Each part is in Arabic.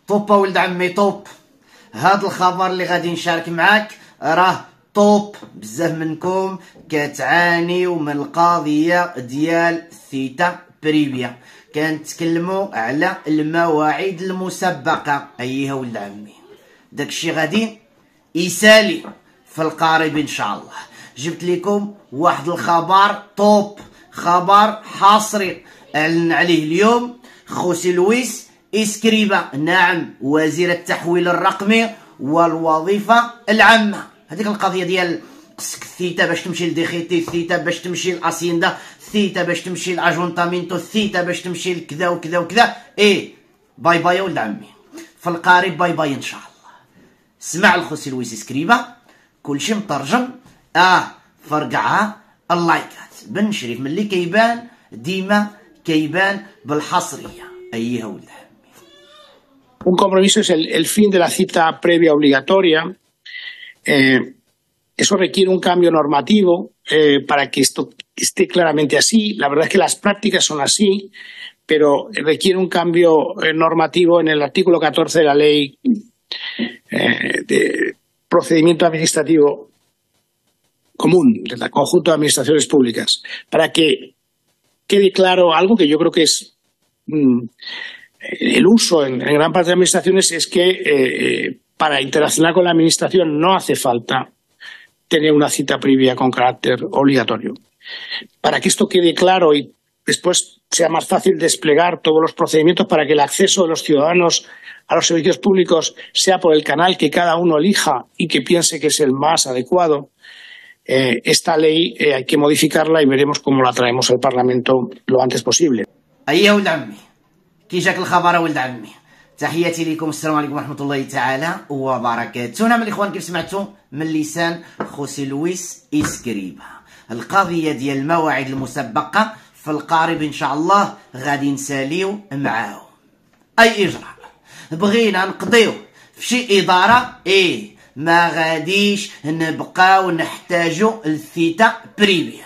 طوب ولد عمي طوب. هاد الخبر اللي غادي نشارك معاك راه طوب. بزاف منكم كتعانيو من القضيه ديال ثيتا بريفيا، كنتكلموا على المواعيد المسبقه. ايها ولد عمي داكشي غادي يسالي في القريب ان شاء الله. جبت لكم واحد الخبر طوب، خبر حصري اعلن عليه اليوم خوسي لويس إسكريبا، نعم وزير التحويل الرقمي والوظيفة العامة. هذيك القضية ديال خصك الثيتا باش تمشي لديخيتي، الثيتا باش تمشي لأسيندا، الثيتا باش تمشي لأجونتامينتو، الثيتا باش تمشي لكذا وكذا وكذا. باي باي يا ولد عمي، في القريب باي باي ان شاء الله. اسمع الخوسي لويس إسكريبا كلشي مترجم. فرقعها اللايكات. بن شريف ملي كيبان ديما كيبان بالحصرية. ايها ولد عمي. Un compromiso es el fin de la cita previa obligatoria. Eso requiere un cambio normativo para que esto esté claramente así. La verdad es que las prácticas son así, pero requiere un cambio normativo en el artículo 14 de la Ley de Procedimiento Administrativo Común del conjunto de administraciones públicas, para que quede claro algo que yo creo que es el uso en gran parte de administraciones, es que para interaccionar con la administración no hace falta tener una cita previa con carácter obligatorio. Para que esto quede claro y después sea más fácil desplegar todos los procedimientos para que el acceso de los ciudadanos a los servicios públicos sea por el canal que cada uno elija y que piense que es el más adecuado, esta ley hay que modificarla y veremos cómo la traemos al Parlamento lo antes posible. أيها ولد عمي كي جاك الخبر ولد عمي، تحياتي لكم، السلام عليكم ورحمة الله تعالى وبركاته. نعم الإخوان كيف سمعتوا من لسان خوسي لويس إسكريبا، القضية ديال المواعيد المسبقة في القارب إن شاء الله غادي نساليو معاهم. أي إجراء بغينا نقضيو في شي إدارة ما غاديش نبقاو نحتاجو الثيتا بريفيا.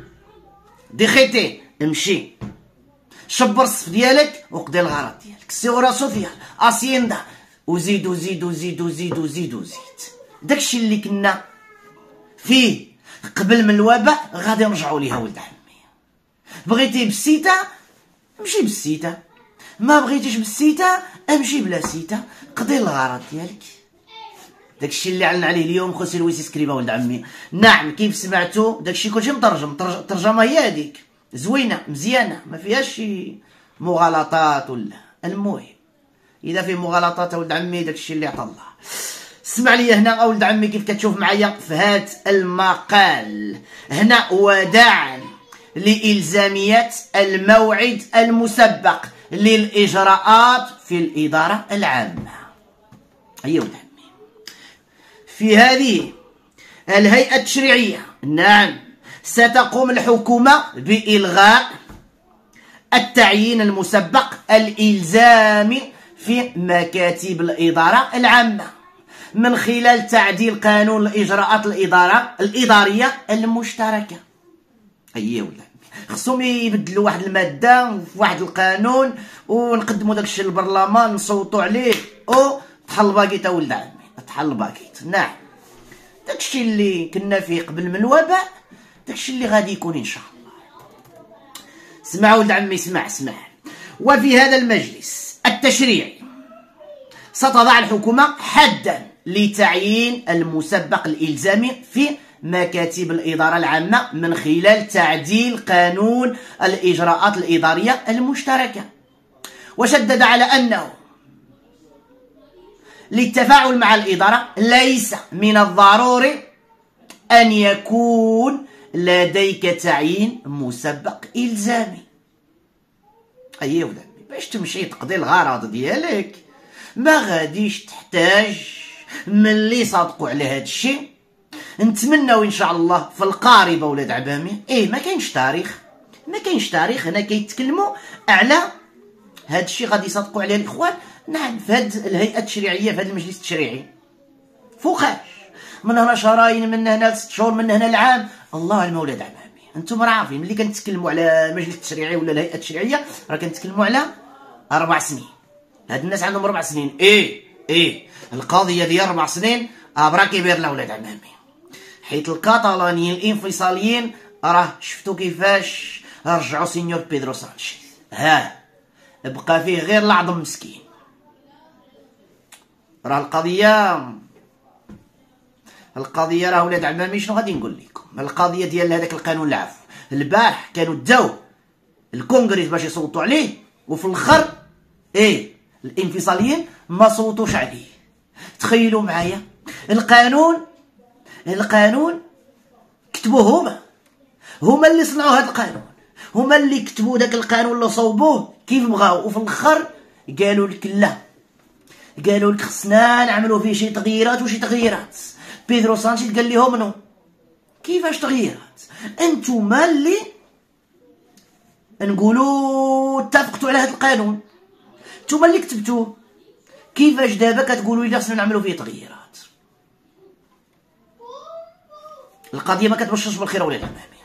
ديخيتي امشي شبر الصف ديالك وقضي الغرض ديالك، السيغورا سوسيال، اسيندا، وزيد وزيد وزيد وزيد وزيد وزيد. داكشي اللي كنا فيه قبل من الوباء غادي نرجعوا ليها ولد عمي. بغيتي بالسيتا امشي بالسيتا، ما بغيتيش بالسيتا امشي بلا سيتا، قضي الغرض ديالك. داكشي اللي علن عليه اليوم خوسي لويس إسكريبا ولد عمي. نعم كيف سمعتوا داكشي كلشي مترجم، الترجمه هي هذيك زوينه مزيانه ما فيهاش شي مغالطات ولا. المهم اذا في مغالطات ولد عمي داكشي اللي عطا الله. اسمع لي هنا ولد عمي كيف كتشوف معايا في هذا المقال هنا، وداعا لإلزامية الموعد المسبق للإجراءات في الإدارة العامة. أيها ولد عمي في هذه الهيئة التشريعية، نعم ستقوم الحكومة بإلغاء التعيين المسبق الإلزامي في مكاتب الإدارة العامة من خلال تعديل قانون الإجراءات الإدارية المشتركة. أيها ولد عمي خصهم يبدلوا واحد المادة في واحد القانون ونقدموا داكشي للبرلمان نصوتوا عليه طحل باكيت ولد عمي، طحل باكيت. نعم داكشي اللي كنا فيه قبل من الوباء داكشي اللي غادي يكون ان شاء الله. اسمع ولد عمي اسمع. وفي هذا المجلس التشريعي ستضع الحكومة حدا لتعيين المسبق الإلزامي في مكاتب الإدارة العامة من خلال تعديل قانون الإجراءات الإدارية المشتركة، وشدد على أنه للتفاعل مع الإدارة ليس من الضروري أن يكون لديك تعيين مسبق إلزامي. أيها ولد عمي باش تمشي تقضي الغرض ديالك ما غاديش تحتاج ملي صادقوا على هذا الشيء. نتمناو ان شاء الله في القاربه ولاد عبامي ما كاينش تاريخ هنا كيتكلموا على هذا الشيء غادي يصادقوا عليه الاخوان. نعم في هذه الهيئه التشريعيه في هذا المجلس التشريعي فوقاش من هنا شهرين من هنا 6 شهور من هنا العام، الله على ولاد عمامي. انتم راه عارفين ملي كنتكلموا على المجلس التشريعي ولا الهيئه التشريعيه راه كنتكلموا على 4 سنين هاد الناس عندهم 4 سنين. ايه القضيه ديال 4 سنين برا كبير لاولاد عمامي، حيت الكاتالانيين الانفصاليين راه شفتوا كيفاش رجعوا سينيور بيدرو سانشيز. بقى فيه غير العظم مسكين. راه القضيه راه ولاد عمامي شنو غادي نقول لكم، القضيه ديال هذاك القانون العفو البارح كانوا داو الكونغريس باش يصوتوا عليه، وفي الاخر الانفصاليين ما صوتوش عليه. تخيلوا معايا القانون كتبوه هما اللي صنعوا هذا القانون، هما اللي كتبوا داك القانون اللي صوبوه كيف بغاو، وفي الاخر قالوا لك لا، قالوا لك خصنا نعملوا فيه شي تغييرات وشي تغييرات. بيدرو سانشيز قال لهم نو. كيفاش تغييرات؟ انتوما اللي نقولوا اتفقتوا على هذا القانون، نتوما اللي كتبتوه، كيفاش دابا كتقولوا لي خصنا نعملوا فيه تغييرات؟ القضيه ما كتبشرش بالخير ولاد عمامي.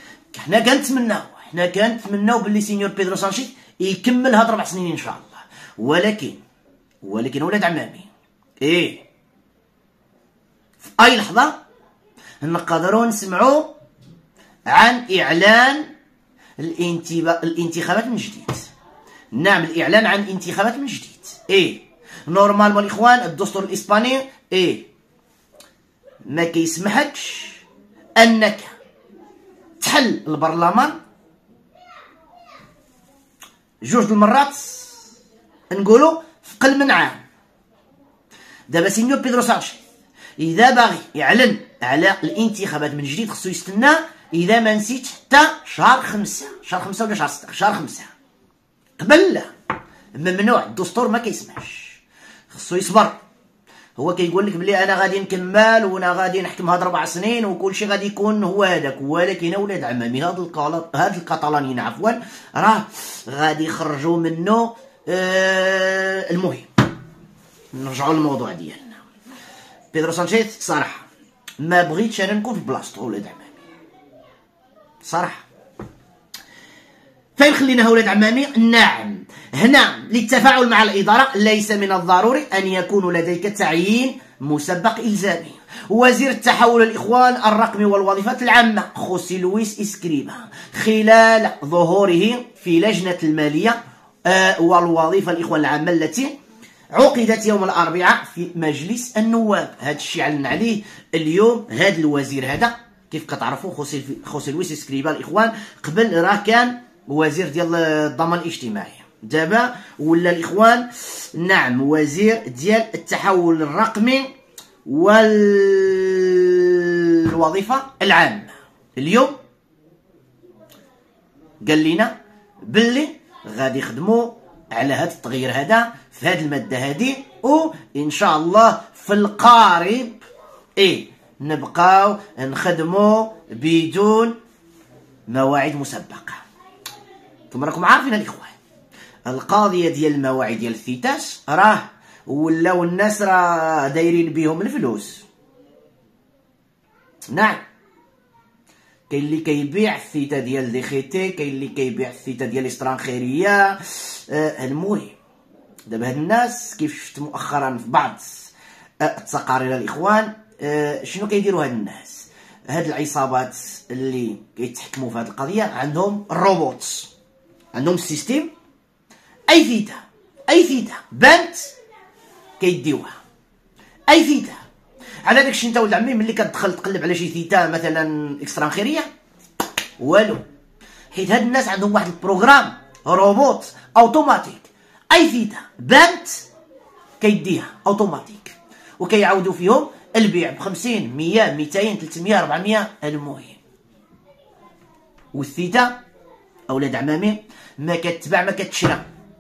حنا كنتمناو باللي سينيور بيدرو سانشيز يكمل هاد 4 سنين ان شاء الله، ولكن ولاد عمامي في اي لحظه نقدروا نسمعوا عن اعلان الانتخابات من جديد. نعم، الاعلان عن انتخابات من جديد. نورمالمون الاخوان الدستور الاسباني ما كيسمحكش انك تحل البرلمان 2 المرات نقولوا في قل من عام. دابا سينيور بيدرو سانشيز اذا باغي يعلن على الانتخابات من جديد خصو يستنى، اذا ما نسيتش، حتى شهر 5 ولا شهر 6. شهر 5 قبل لا، ممنوع، الدستور ما كيسمحش، خصو يصبر. هو كيقول لك بلي انا غادي نكمل وانا غادي نحكم هاد 4 سنين وكلشي غادي يكون هو هذاك، ولكن اولاد عمامي هاد الكاتالانيين عفوا راه غادي يخرجوا منه. المهم نرجعوا للموضوع ديالنا. بيدرو سانشيز صراحه ما بغيتش انا نكون في بلاصتو ولاد عمامي صراحه. فين خليناها ولاد عمامي؟ نعم، هنا للتفاعل مع الإدارة ليس من الضروري أن يكون لديك تعيين مسبق إلزامي. وزير التحول الإخوان الرقمي والوظيفات العامة خوسي لويس إسكريبا خلال ظهوره في لجنة المالية والوظيفة الإخوان العامة التي عقدت يوم الأربعاء في مجلس النواب. هذا الشيء علن عليه اليوم هذا الوزير. هذا كيف كتعرفوا خوسي لويس إسكريبا الإخوان قبل راه كان وزير ديال الضمان الاجتماعي، دابا ولا الاخوان نعم وزير ديال التحول الرقمي والوظيفه العامه. اليوم قال لنا باللي غادي يخدموا على هذا التغيير هذا في هذه الماده هذه، وان شاء الله في القارب نبقاو نخدموا بدون مواعيد مسبقه. كما راكم عارفين الاخوان القضيه ديال المواعيد ديال الثيتاس راه ولاو الناس راه دايرين بهم الفلوس. نعم، كاين اللي كيبيع الثيتا ديال دي خيتي، كاين اللي كيبيع الثيتا ديال الاسترانخيريه. المهم دابا هاد الناس كيف شفت مؤخرا في بعض التقارير الاخوان شنو كيديروا هاد الناس، هاد العصابات اللي كيتحكموا في هاد القضيه عندهم الروبوت، عندهم السيستيم. اي ثيتا بانت كيديوها، اي ثيتا. على داكشي انت ولد عمي ملي كتدخل تقلب على شي ثيتا مثلا اكسترانخيريه والو، حيت هاد الناس عندهم واحد البروغرام روبوت اوتوماتيك. اي ثيتا بانت كيديها اوتوماتيك، وكيعاودوا فيهم البيع ب 50 100 200 300 400. المهم والثيتا اولاد عمامي ما كتباع ما كتشرى،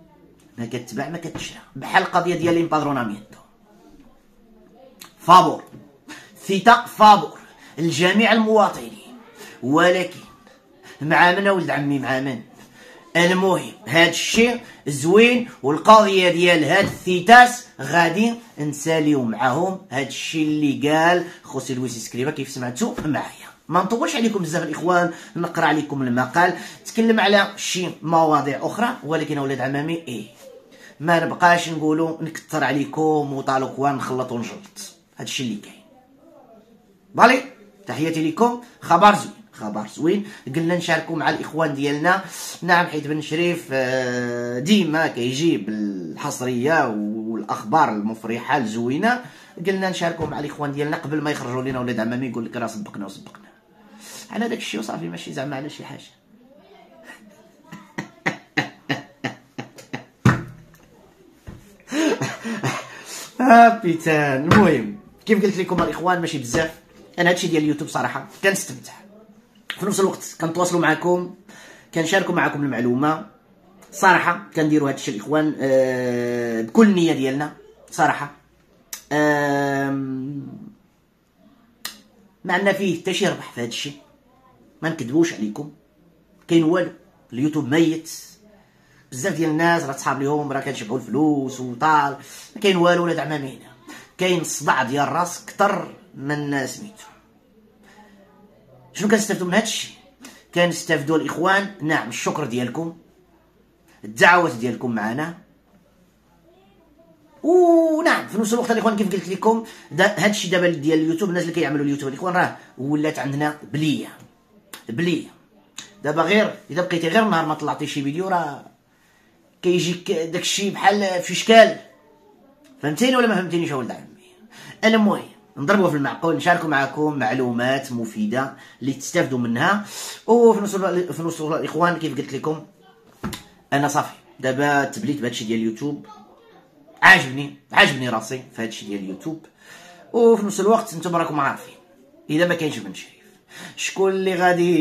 بحال القضيه ديال الامبادرونامينتو. فابور ثيتا فابور لجميع المواطنين، ولكن مع من ولد عمي؟ مع من؟ المهم هاد الشيء زوين، والقضيه ديال هاد الثيتاس غادي نساليو معاهم. هاد الشيء اللي قال خوسي لويس إسكريبا كيف سمعتوا معايا. ما نطولش عليكم بزاف الاخوان، نقرا عليكم المقال، تكلم على شي مواضيع اخرى، ولكن اولاد عمامي ما نبقاش نقولوا نكثر عليكم وطالو كوان نخلط ونجلط. هادشي اللي كاين. فالي تحياتي لكم. خبر زوين، خبر زوين. قلنا نشاركوا مع الاخوان ديالنا. نعم، حيت بن شريف ديما كيجيب الحصريه والاخبار المفرحه الزوينه. قلنا نشاركوا مع الاخوان ديالنا قبل ما يخرجوا لنا ولاد عمامي يقول لك راه سبقنا وسبقنا على داك الشيء وصافي، ماشي زعما على شي حاجه. بيتان. المهم كيف قلت لكم الاخوان ماشي بزاف. انا هادشي ديال اليوتيوب صراحه كنستمتع، في نفس الوقت كنتواصلوا معكم، كنشاركوا معكم المعلومه. صراحه كنديروا هادشي الاخوان بكل النيه ديالنا صراحه. ما عندنا فيه حتى شي ربح في هادشي، ما نكذبوش عليكم. كاين والو، اليوتيوب ميت. بزاف ديال الناس راه تصحاب ليهم راه كنشبعوا الفلوس وطال، ما كاين والو ولاد عمامي هنا. كاين الصداع ديال الراس كثر من سميتو. شنو كنستافدوا من هادشي؟ كنستافدوا الاخوان. نعم، الشكر ديالكم، الدعوات ديالكم معنا. ونعم في نفس الوقت الاخوان كيف قلت لكم هادشي دابا ديال اليوتيوب، الناس اللي كيعملوا اليوتيوب الاخوان راه ولات عندنا بليه. دابا غير اذا بقيتي غير نهار ما طلعتي شي فيديو راه كيجيك داكشي بحال في شكال. فهمتيني ولا ما فهمتينيش ولد عمي؟ المهم نضربوا في المعقول، نشاركوا معكم معلومات مفيده اللي تستافدوا منها. وفي نفس الوقت الاخوان كيف قلت لكم انا صافي دابا تبليت بهادشي ديال اليوتيوب. عاجبني راسي في هادشي ديال اليوتيوب. وفي نفس الوقت نتوما راكم عارفين اذا ما كاينش بن شريف شكون اللي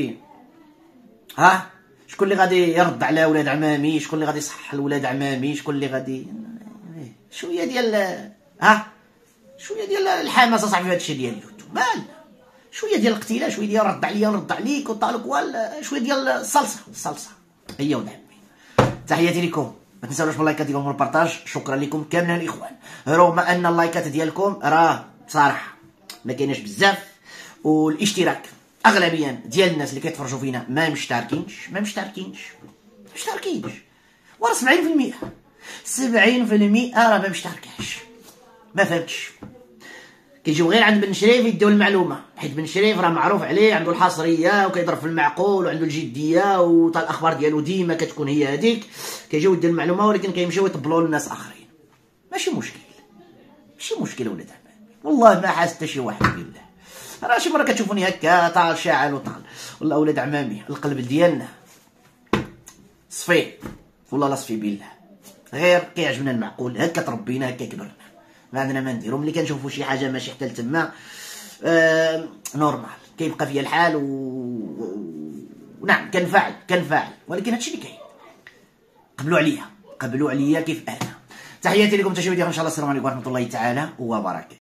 غادي يرد على ولاد عمامي، شكون اللي غادي يصحح لولاد عمامي، شكون اللي غادي شويه ديال الحماسه صاحبي في هادشي ديال اليوتيوب. شويه ديال الاقتلاع، شويه ديال رد عليا ونرد عليك وطالك شويه ديال الصلصه هي ولد عمي. تحياتي لكم، ما تنساوش باللايكات ديالكم والبارطاج. شكرا لكم كاملين الاخوان، رغم ان اللايكات ديالكم راه بصراحه ما كايناش بزاف، والاشتراك اغلبيه ديال الناس اللي كيتفرجوا فينا ما مشتركينش ورا 70% راه ما مشتركاش. ما فهمتش، كيجيو غير عند بن شريف يديو المعلومه، حيت بن شريف راه معروف عليه عنده الحصريه وكيضرب في المعقول وعنده الجديه وتا الاخبار ديالو ديما كتكون هي هذيك. كيجيو يدير المعلومه ولكن كيمشيو يطبلوا للناس اخرين. ماشي مشكل ولاد عمامي، والله ما حاس حتى شي واحد بالله. راه شي مره كتشوفوني هكا طال شاعل وطال، والله ولاد عمامي القلب ديالنا صفي، والله لا صفي بالله. غير كيعجبنا المعقول، هكا تربينا هكا كبرنا، ما عندنا ما نديرو. ملي كنشوفوا شي حاجه ماشي حتى لتما نورمال كيبقى فيا الحال ونعم كنفعل، ولكن هادشي اللي كاين. قبلوا عليا كيف انا. تحياتي لكم، تشويدي ان شاء الله. السلام عليكم ورحمه الله تعالى وبركاته.